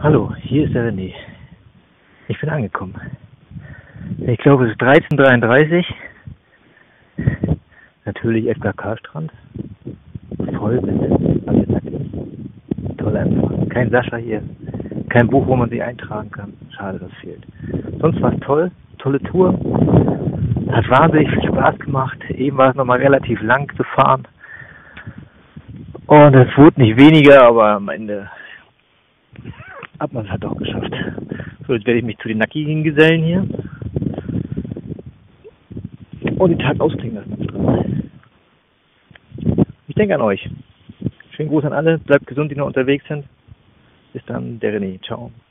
Hallo, hier ist der René. Ich bin angekommen. Ich glaube, es ist 13:33 Uhr. Natürlich FKK-Strand. Voll besetzt, alle nackig. Toller Empfang. Kein Sascha hier. Kein Buch, wo man sich eintragen kann. Schade, das fehlt. Sonst war es toll. Tolle Tour. Hat wahnsinnig viel Spaß gemacht. Eben war es nochmal relativ lang zu fahren. Und es wurde nicht weniger, aber am Ende hat man es halt doch geschafft. So, jetzt werde ich mich zu den nackigen Gesellen hier und den Tag ausklingen lassen am Strand. Ich denke an euch. Schönen Gruß an alle. Bleibt gesund, die noch unterwegs sind. Bis dann, der René. Ciao.